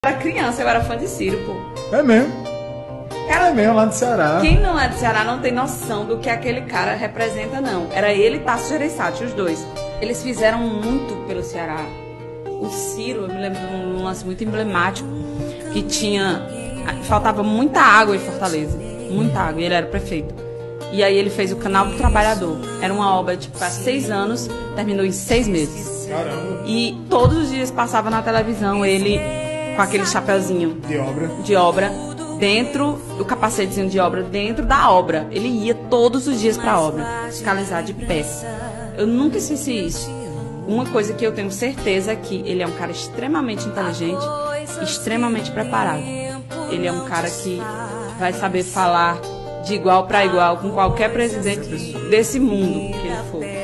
era criança, eu era fã de Ciro, pô. É mesmo? Cara, é mesmo, lá do Ceará. Quem não é do Ceará não tem noção do que aquele cara representa, não. Era ele e Tasso Gereissati, os dois. Eles fizeram muito pelo Ceará. O Ciro, eu me lembro de um lance muito emblemático, que tinha... Faltava muita água em Fortaleza. Muita água, e ele era prefeito. E aí ele fez o Canal do Trabalhador. Era uma obra, tipo, há 6 anos, terminou em 6 meses. Caramba. E todos os dias passava na televisão ele com aquele chapeuzinho de obra dentro, o capacetezinho de obra dentro da obra. Ele ia todos os dias para a obra, fiscalizar de pé. Eu nunca esqueci isso. Uma coisa que eu tenho certeza é que ele é um cara extremamente inteligente, extremamente preparado. Ele é um cara que vai saber falar de igual para igual com qualquer presidente desse mundo que ele for.